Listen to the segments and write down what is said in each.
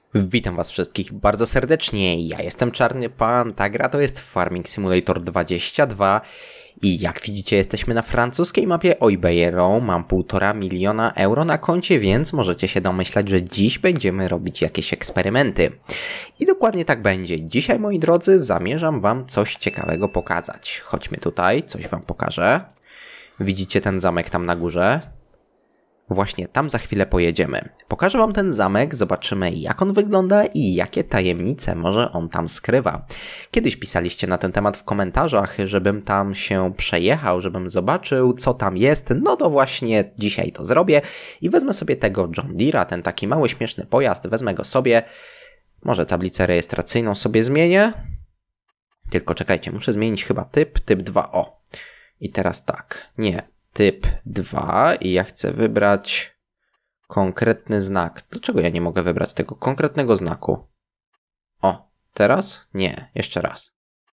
Witam was wszystkich bardzo serdecznie, ja jestem Czarny Pan, ta gra to jest Farming Simulator 22 i jak widzicie jesteśmy na francuskiej mapie Oibeyro, mam 1,5 miliona euro na koncie, więc możecie się domyślać, że dziś będziemy robić jakieś eksperymenty. I dokładnie tak będzie. Dzisiaj, moi drodzy, zamierzam wam coś ciekawego pokazać. Chodźmy tutaj, coś wam pokażę. Widzicie ten zamek tam na górze? Właśnie tam za chwilę pojedziemy. Pokażę wam ten zamek, zobaczymy jak on wygląda i jakie tajemnice może on tam skrywa. Kiedyś pisaliście na ten temat w komentarzach, żebym tam się przejechał, żebym zobaczył co tam jest, no to właśnie dzisiaj to zrobię i wezmę sobie tego John Deere'a, ten taki mały śmieszny pojazd, wezmę go sobie, może tablicę rejestracyjną sobie zmienię, tylko czekajcie, muszę zmienić chyba typ 2, o. I teraz tak, nie, typ 2 i ja chcę wybrać konkretny znak. Dlaczego ja nie mogę wybrać tego konkretnego znaku? O, teraz? Nie, jeszcze raz.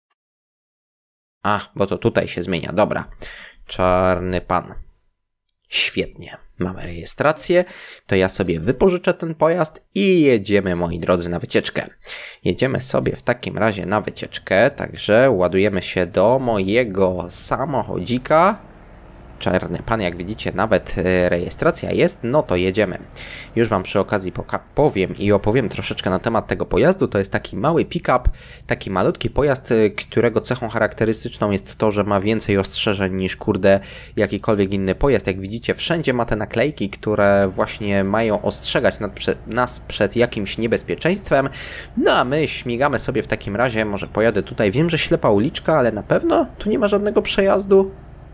A, bo to tutaj się zmienia, dobra. Czarny Pan. Świetnie, mamy rejestrację, to ja sobie wypożyczę ten pojazd i jedziemy, moi drodzy, na wycieczkę. Jedziemy sobie w takim razie na wycieczkę, także ładujemy się do mojego samochodzika. Czarny Pan, jak widzicie, nawet rejestracja jest, no to jedziemy. Już wam przy okazji powiem i opowiem troszeczkę na temat tego pojazdu. To jest taki mały pick-up, taki malutki pojazd, którego cechą charakterystyczną jest to, że ma więcej ostrzeżeń niż, kurde, jakikolwiek inny pojazd. Jak widzicie, wszędzie ma te naklejki, które właśnie mają ostrzegać nas przed jakimś niebezpieczeństwem. No a my śmigamy sobie w takim razie, może pojadę tutaj. Wiem, że ślepa uliczka, ale na pewno tu nie ma żadnego przejazdu.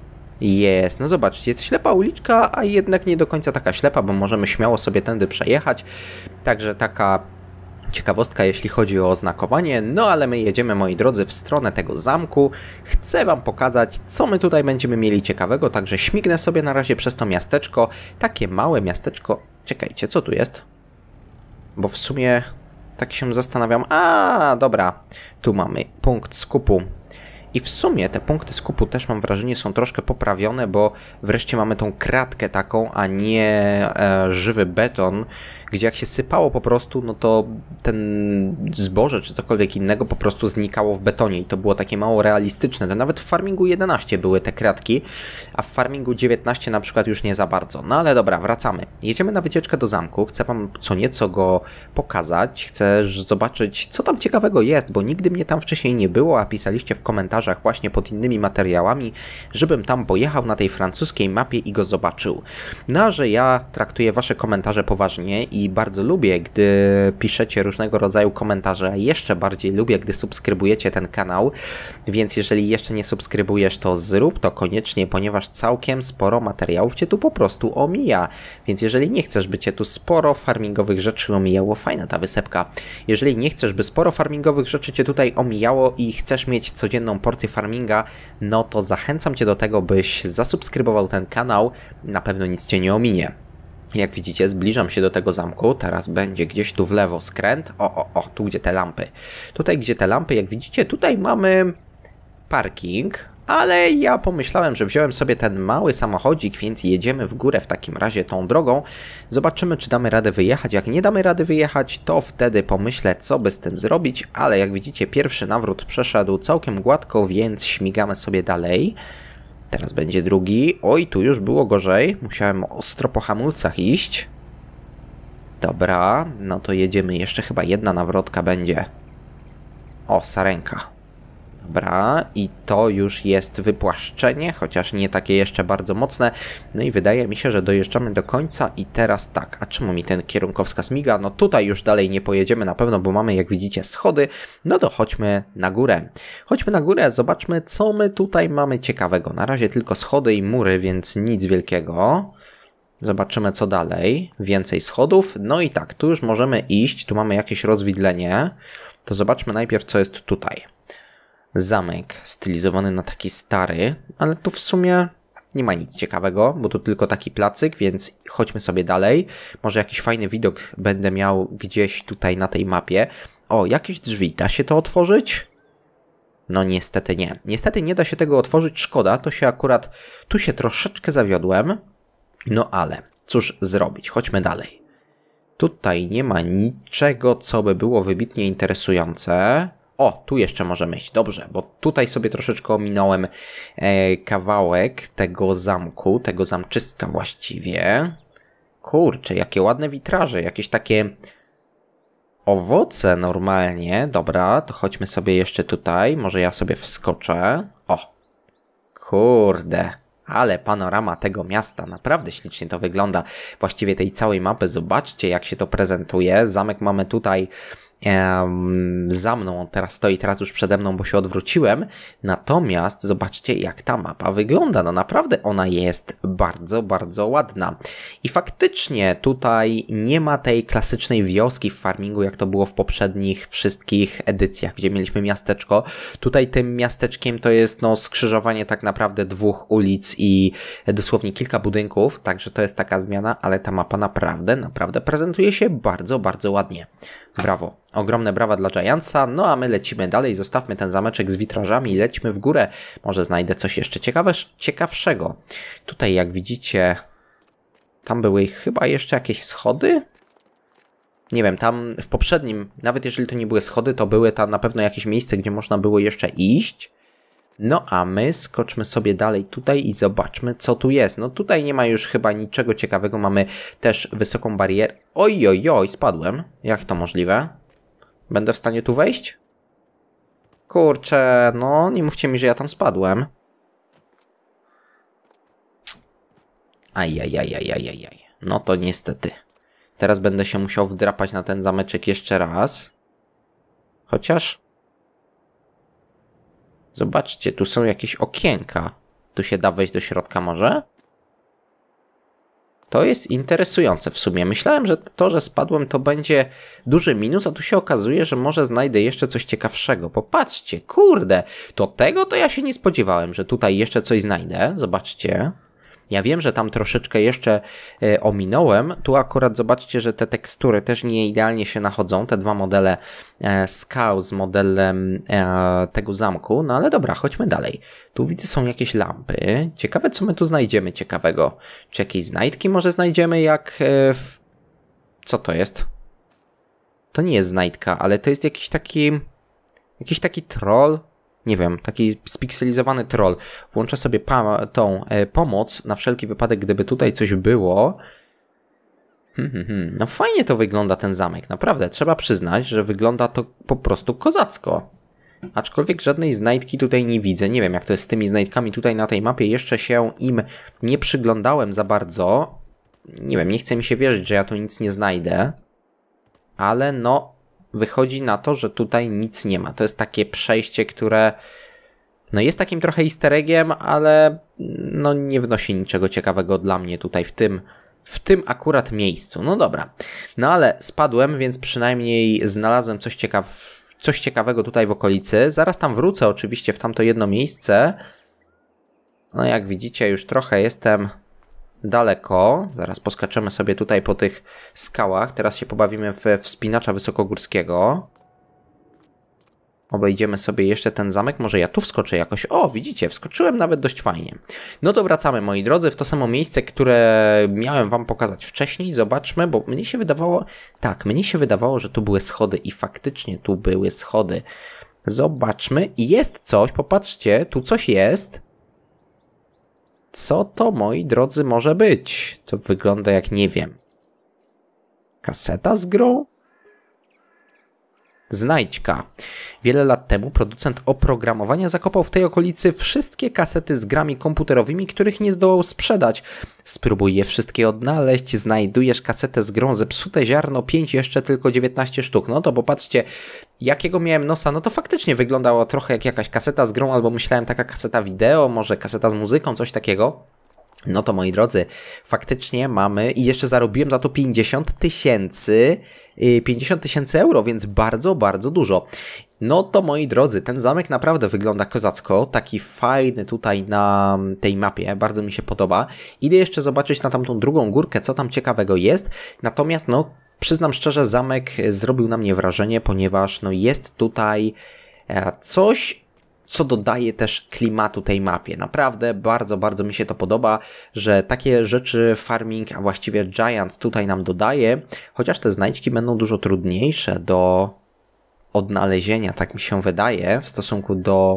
Jest, no zobaczcie, jest ślepa uliczka, a jednak nie do końca taka ślepa, bo możemy śmiało sobie tędy przejechać. Także taka ciekawostka, jeśli chodzi o oznakowanie. No ale my jedziemy, moi drodzy, w stronę tego zamku. Chcę wam pokazać, co my tutaj będziemy mieli ciekawego, także śmignę sobie na razie przez to miasteczko. Takie małe miasteczko. Czekajcie, co tu jest? Bo w sumie tak się zastanawiam. A, dobra, tu mamy punkt skupu. I w sumie te punkty skupu też mam wrażenie są troszkę poprawione, bo wreszcie mamy tą kratkę taką, a nie żywy beton, gdzie jak się sypało po prostu, no to ten zboże czy cokolwiek innego po prostu znikało w betonie i to było takie mało realistyczne. To nawet w Farmingu 11 były te kratki, a w Farmingu 19 na przykład już nie za bardzo. No ale dobra, wracamy. Jedziemy na wycieczkę do zamku, chcę wam co nieco go pokazać, chcę zobaczyć co tam ciekawego jest, bo nigdy mnie tam wcześniej nie było, a pisaliście w komentarzach właśnie pod innymi materiałami, żebym tam pojechał na tej francuskiej mapie i go zobaczył. No a że ja traktuję wasze komentarze poważnie i bardzo lubię, gdy piszecie różnego rodzaju komentarze, a jeszcze bardziej lubię, gdy subskrybujecie ten kanał, więc jeżeli jeszcze nie subskrybujesz, to zrób to koniecznie, ponieważ całkiem sporo materiałów cię tu po prostu omija, więc jeżeli nie chcesz, by cię tu sporo farmingowych rzeczy omijało, fajna ta wysepka, jeżeli nie chcesz, by sporo farmingowych rzeczy cię tutaj omijało i chcesz mieć codzienną porcję farminga, no to zachęcam cię do tego, byś zasubskrybował ten kanał, na pewno nic cię nie ominie. Jak widzicie, zbliżam się do tego zamku, teraz będzie gdzieś tu w lewo skręt, tu gdzie te lampy. Tutaj gdzie te lampy, jak widzicie, tutaj mamy parking, ale ja pomyślałem, że wziąłem sobie ten mały samochodzik, więc jedziemy w górę w takim razie tą drogą. Zobaczymy, czy damy radę wyjechać. Jak nie damy rady wyjechać, to wtedy pomyślę, co by z tym zrobić, ale jak widzicie, pierwszy nawrót przeszedł całkiem gładko, więc śmigamy sobie dalej. Teraz będzie drugi. Oj, tu już było gorzej. Musiałem ostro po hamulcach iść. Dobra, no to jedziemy. Jeszcze chyba jedna nawrotka będzie. O, sarenka. Dobra, i to już jest wypłaszczenie, chociaż nie takie jeszcze bardzo mocne. No i wydaje mi się, że dojeżdżamy do końca i teraz tak. A czemu mi ten kierunkowskaz miga? No tutaj już dalej nie pojedziemy na pewno, bo mamy, jak widzicie, schody. No to chodźmy na górę. Chodźmy na górę, zobaczmy, co my tutaj mamy ciekawego. Na razie tylko schody i mury, więc nic wielkiego. Zobaczymy, co dalej. Więcej schodów. No i tak, tu już możemy iść. Tu mamy jakieś rozwidlenie. To zobaczmy najpierw, co jest tutaj. Zamek stylizowany na taki stary, ale tu w sumie nie ma nic ciekawego, bo to tylko taki placyk, więc chodźmy sobie dalej. Może jakiś fajny widok będę miał gdzieś tutaj na tej mapie. O, jakieś drzwi, da się to otworzyć? No niestety nie. Niestety nie da się tego otworzyć, szkoda, to się akurat, tu się troszeczkę zawiodłem. No ale, cóż zrobić, chodźmy dalej. Tutaj nie ma niczego, co by było wybitnie interesujące. O, tu jeszcze możemy iść. Dobrze, bo tutaj sobie troszeczkę ominąłem kawałek tego zamku, tego zamczystka właściwie. Kurczę, jakie ładne witraże, jakieś takie owoce normalnie. Dobra, to chodźmy sobie jeszcze tutaj. Może ja sobie wskoczę. O, kurde. Ale panorama tego miasta, naprawdę ślicznie to wygląda. Właściwie tej całej mapy, zobaczcie jak się to prezentuje. Zamek mamy tutaj za mną, on teraz stoi teraz już przede mną, bo się odwróciłem. Natomiast zobaczcie jak ta mapa wygląda. No naprawdę ona jest bardzo, bardzo ładna. I faktycznie tutaj nie ma tej klasycznej wioski w farmingu, jak to było w poprzednich wszystkich edycjach, gdzie mieliśmy miasteczko. Tutaj tym miasteczkiem to jest no skrzyżowanie tak naprawdę dwóch ulic i dosłownie kilka budynków, także to jest taka zmiana, ale ta mapa naprawdę, naprawdę prezentuje się bardzo, bardzo ładnie. Brawo. Ogromne brawa dla Giantsa, no a my lecimy dalej, zostawmy ten zameczek z witrażami i lećmy w górę. Może znajdę coś jeszcze ciekawszego. Tutaj jak widzicie, tam były chyba jeszcze jakieś schody? Nie wiem, tam w poprzednim, nawet jeżeli to nie były schody, to były tam na pewno jakieś miejsce, gdzie można było jeszcze iść. No a my skoczmy sobie dalej tutaj i zobaczmy co tu jest. No tutaj nie ma już chyba niczego ciekawego, mamy też wysoką barierę. Oj, oj, oj, spadłem. Jak to możliwe? Będę w stanie tu wejść? Kurczę, no nie mówcie mi, że ja tam spadłem. Ajajajajajajaj. No to niestety. Teraz będę się musiał wdrapać na ten zameczek jeszcze raz. Chociaż... Zobaczcie, tu są jakieś okienka. Tu się da wejść do środka może? To jest interesujące w sumie. Myślałem, że to, że spadłem, to będzie duży minus, a tu się okazuje, że może znajdę jeszcze coś ciekawszego. Popatrzcie, kurde, tego to ja się nie spodziewałem, że tutaj jeszcze coś znajdę. Zobaczcie. Ja wiem, że tam troszeczkę jeszcze ominąłem. Tu akurat zobaczcie, że te tekstury też nie idealnie się nachodzą. Te dwa modele skał z modelem tego zamku. No ale dobra, chodźmy dalej. Tu widzę są jakieś lampy. Ciekawe co my tu znajdziemy ciekawego. Czy jakieś znajdki może znajdziemy jak Co to jest? To nie jest znajdka, ale to jest jakiś taki troll. Nie wiem, taki spikselizowany troll. Włączę sobie tą pomoc na wszelki wypadek, gdyby tutaj coś było. No fajnie to wygląda ten zamek, naprawdę. Trzeba przyznać, że wygląda to po prostu kozacko. Aczkolwiek żadnej znajdki tutaj nie widzę. Nie wiem jak to jest z tymi znajdkami tutaj na tej mapie. Jeszcze się im nie przyglądałem za bardzo. Nie wiem, nie chce mi się wierzyć, że ja tu nic nie znajdę. Ale no... Wychodzi na to, że tutaj nic nie ma. To jest takie przejście, które no jest takim trochę easter eggiem, ale no nie wnosi niczego ciekawego dla mnie tutaj w tym akurat miejscu. No dobra. No ale spadłem, więc przynajmniej znalazłem coś ciekawego tutaj w okolicy. Zaraz tam wrócę oczywiście w tamto jedno miejsce. No jak widzicie już trochę jestem daleko. Zaraz poskaczemy sobie tutaj po tych skałach. Teraz się pobawimy w wspinacza wysokogórskiego. Obejdziemy sobie jeszcze ten zamek. Może ja tu wskoczę jakoś. O, widzicie, wskoczyłem nawet dość fajnie. No to wracamy, moi drodzy, w to samo miejsce, które miałem wam pokazać wcześniej. Zobaczmy, bo mnie się wydawało... Tak, mnie się wydawało, że tu były schody i faktycznie tu były schody. Zobaczmy. I jest coś, popatrzcie, tu coś jest. Co to, moi drodzy, może być? To wygląda jak, nie wiem, kaseta z grą? Znajdźka. Wiele lat temu producent oprogramowania zakopał w tej okolicy wszystkie kasety z grami komputerowymi, których nie zdołał sprzedać. Spróbuj je wszystkie odnaleźć, znajdujesz kasetę z grą Zepsute Ziarno 5, jeszcze tylko 19 sztuk. No to popatrzcie, jakiego miałem nosa, no to faktycznie wyglądało trochę jak jakaś kaseta z grą, albo myślałem taka kaseta wideo, może kaseta z muzyką, coś takiego. No to moi drodzy, faktycznie mamy i jeszcze zarobiłem za to 50 000 euro, więc bardzo, bardzo dużo. No to moi drodzy, ten zamek naprawdę wygląda kozacko, taki fajny tutaj na tej mapie, bardzo mi się podoba. Idę jeszcze zobaczyć na tamtą drugą górkę, co tam ciekawego jest, natomiast no przyznam szczerze, zamek zrobił na mnie wrażenie, ponieważ no jest tutaj coś, co dodaje też klimatu tej mapie. Naprawdę bardzo, bardzo mi się to podoba, że takie rzeczy Farming, a właściwie Giants tutaj nam dodaje, chociaż te znajdźki będą dużo trudniejsze do odnalezienia, tak mi się wydaje, w stosunku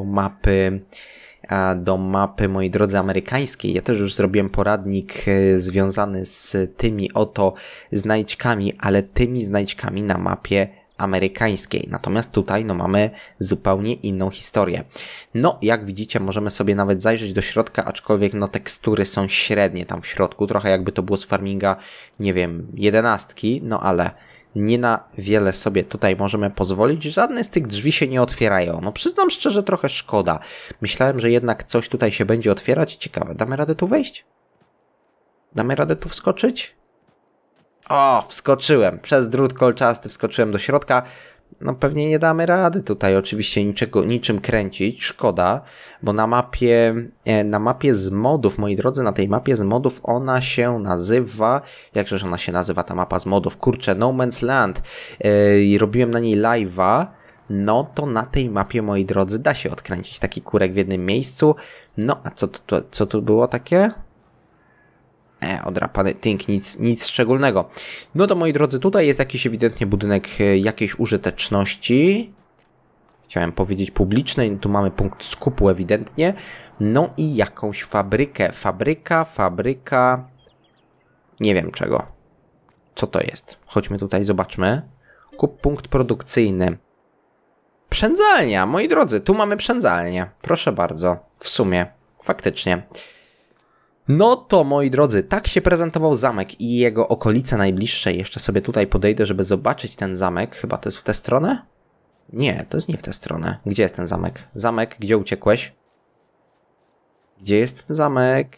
do mapy, moi drodzy, amerykańskiej. Ja też już zrobiłem poradnik związany z tymi oto znajdźkami, ale tymi znajdźkami na mapie amerykańskiej. Natomiast tutaj no mamy zupełnie inną historię. No, jak widzicie, możemy sobie nawet zajrzeć do środka, aczkolwiek no tekstury są średnie tam w środku, trochę jakby to było z Farminga, nie wiem, 11, no ale nie na wiele sobie tutaj możemy pozwolić. Żadne z tych drzwi się nie otwierają. No przyznam szczerze, trochę szkoda. Myślałem, że jednak coś tutaj się będzie otwierać. Ciekawe, damy radę tu wejść? Damy radę tu wskoczyć? O, wskoczyłem. Przez drut kolczasty wskoczyłem do środka. No pewnie nie damy rady tutaj oczywiście niczym kręcić. Szkoda, bo na mapie z modów, moi drodzy, na tej mapie z modów ona się nazywa... Jakżeż ona się nazywa, ta mapa z modów? Kurczę, No Man's Land. I robiłem na niej live'a. No to na tej mapie, moi drodzy, da się odkręcić taki kurek w jednym miejscu. No, a co tu było takie? Odrapany tynk, nic szczególnego. No to moi drodzy, tutaj jest jakiś ewidentnie budynek jakiejś użyteczności. Chciałem powiedzieć publicznej, tu mamy punkt skupu ewidentnie. No i jakąś fabrykę. Fabryka... Nie wiem czego. Co to jest? Chodźmy tutaj, zobaczmy. Punkt produkcyjny. Przędzalnia, moi drodzy, tu mamy przędzalnię. Proszę bardzo, w sumie, faktycznie. No to, moi drodzy, tak się prezentował zamek i jego okolice najbliższe. Jeszcze sobie tutaj podejdę, żeby zobaczyć ten zamek. Chyba to jest w tę stronę? Nie, to jest nie w tę stronę. Gdzie jest ten zamek? Zamek, gdzie uciekłeś? Gdzie jest ten zamek?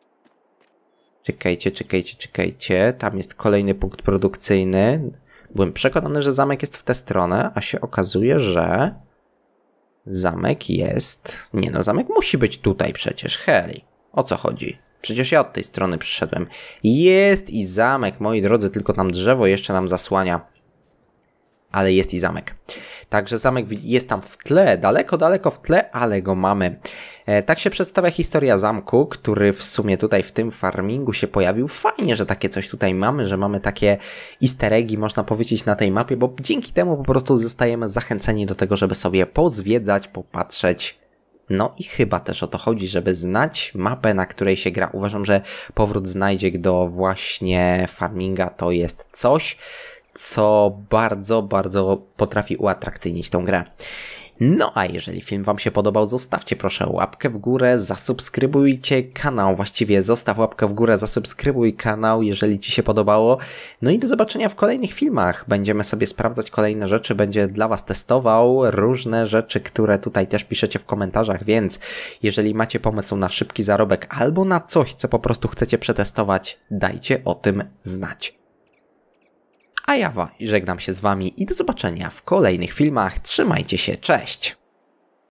Czekajcie. Tam jest kolejny punkt produkcyjny. Byłem przekonany, że zamek jest w tę stronę, a się okazuje, że... Zamek jest... Nie no, zamek musi być tutaj przecież, heli. O co chodzi? Przecież ja od tej strony przyszedłem. Jest i zamek, moi drodzy, tylko tam drzewo jeszcze nam zasłania. Ale jest i zamek. Także zamek jest tam w tle, daleko w tle, ale go mamy. Tak się przedstawia historia zamku, który w sumie tutaj w tym farmingu się pojawił. Fajnie, że takie coś tutaj mamy, że mamy takie easter eggi, można powiedzieć, na tej mapie, bo dzięki temu po prostu zostajemy zachęceni do tego, żeby sobie pozwiedzać, popatrzeć. No i chyba też o to chodzi, żeby znać mapę, na której się gra. Uważam, że powrót znajdziek do właśnie farminga to jest coś, co bardzo, bardzo potrafi uatrakcyjnić tą grę. No a jeżeli film wam się podobał, zostawcie proszę łapkę w górę, zasubskrybujcie kanał, właściwie zostaw łapkę w górę, zasubskrybuj kanał, jeżeli ci się podobało. No i do zobaczenia w kolejnych filmach. Będziemy sobie sprawdzać kolejne rzeczy, będzie dla was testował różne rzeczy, które tutaj też piszecie w komentarzach, więc jeżeli macie pomysł na szybki zarobek albo na coś, co po prostu chcecie przetestować, dajcie o tym znać. A ja żegnam się z wami i do zobaczenia w kolejnych filmach. Trzymajcie się, cześć!